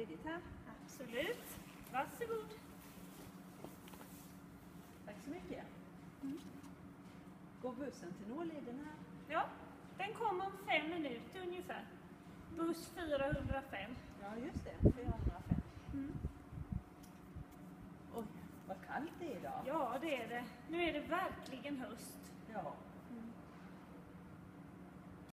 ledigt här? Absolut. Varsågod. Tack så mycket. Går bussen till Norrleden här? Ja, den kommer om 5 minuter ungefär. Buss 405. Ja, just det. 405. Oj, vad kallt det är idag. Ja, det är det. Nu är det verkligen höst. Ja.